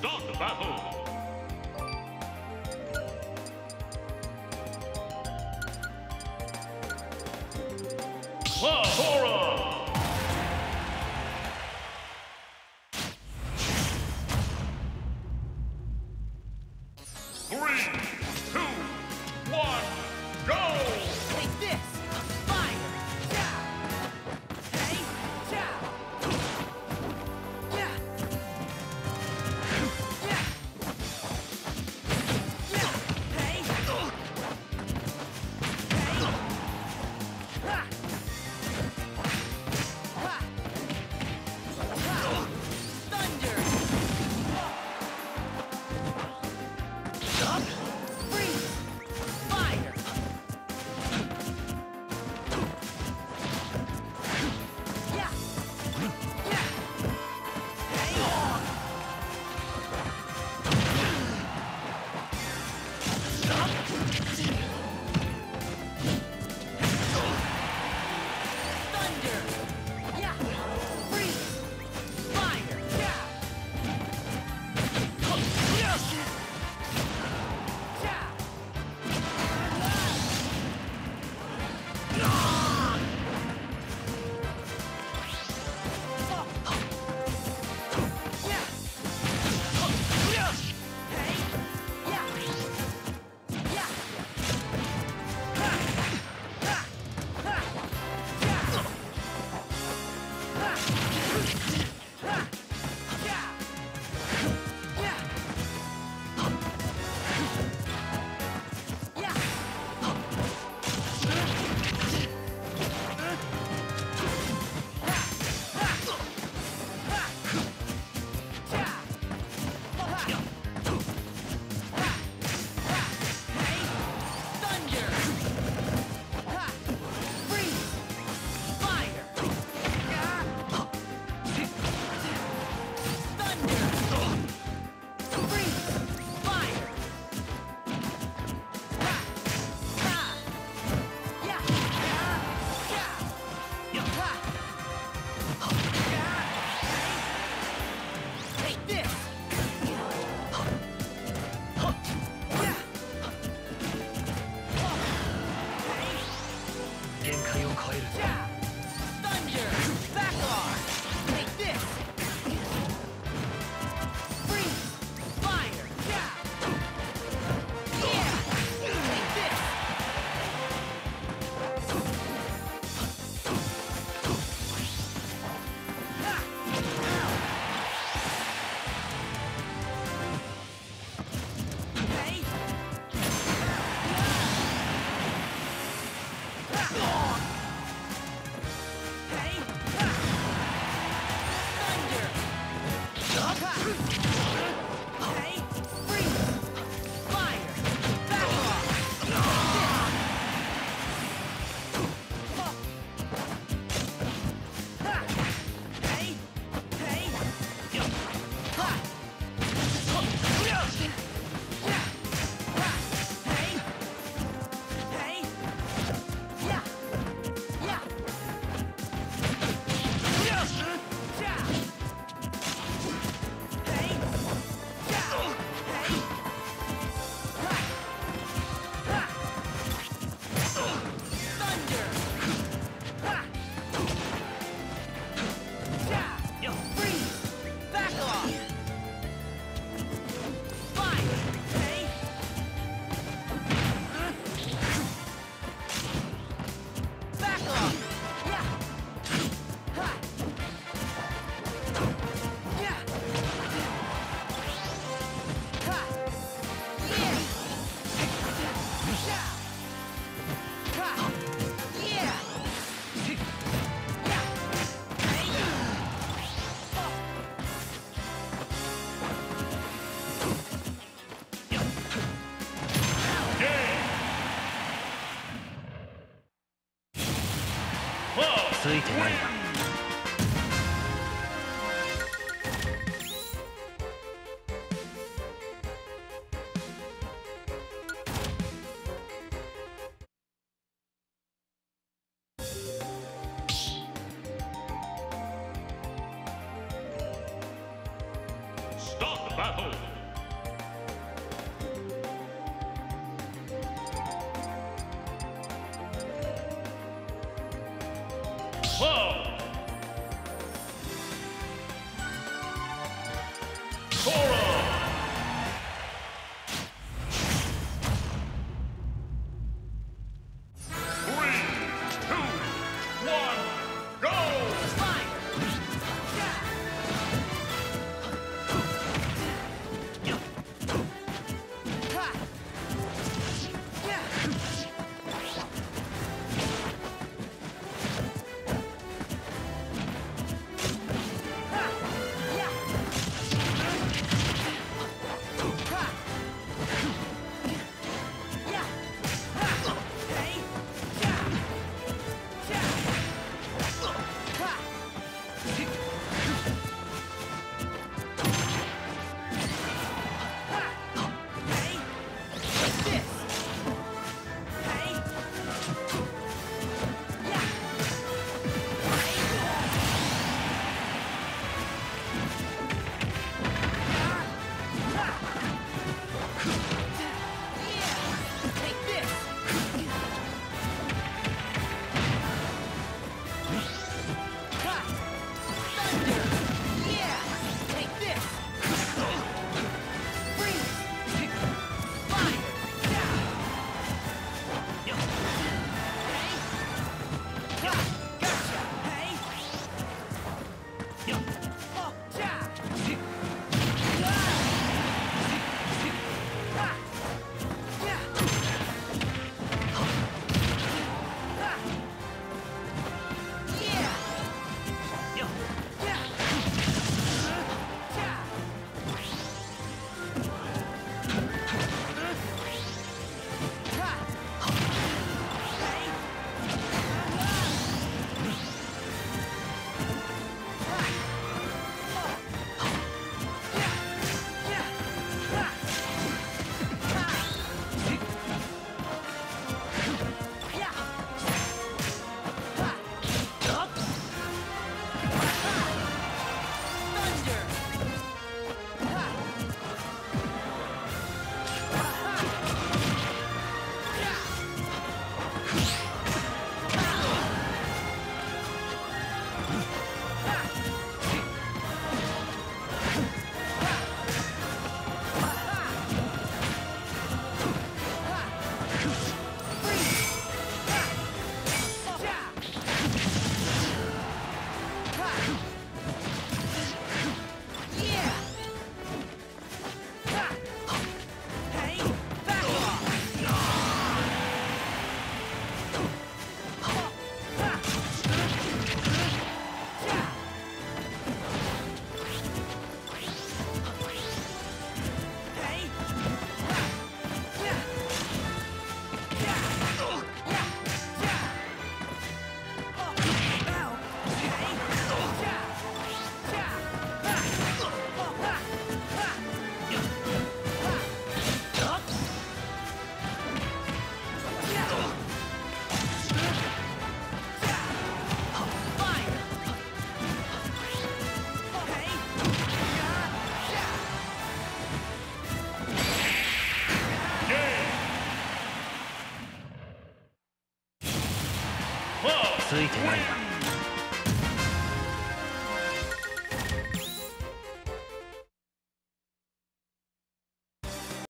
Start the battle! Horror! 3, 2, 1, go! Take this! Fire! Down! Hey! Down! Yeah! Yeah! Yeah! Hey! Hey! Ha! Ha! Ha! Thunder! Up! Freeze! Fire! Yeah! Yeah! Hey! Thunder! Yeah! Freeze! Fire! Yeah! Yeah! Take this! 限界を超える。 Thunder! Back off! Take this! Freeze! Fire! Yeah! Yeah! Take this! Ha! Hey! Hey! Thunder! Hey! Freeze! Fire! Back off! Hey! Hey! Ha! Hey! Hey! Yeah! Yeah! Back off! Yeah! Ha! Yeah! Ha! Yeah! Yeah! Ha! Yeah! Yeah! Hey! Whoa! ついてないな。 Start the battle! battle. Whoa! Sora! 3, 2, 1, go! Whoa! ついてないな。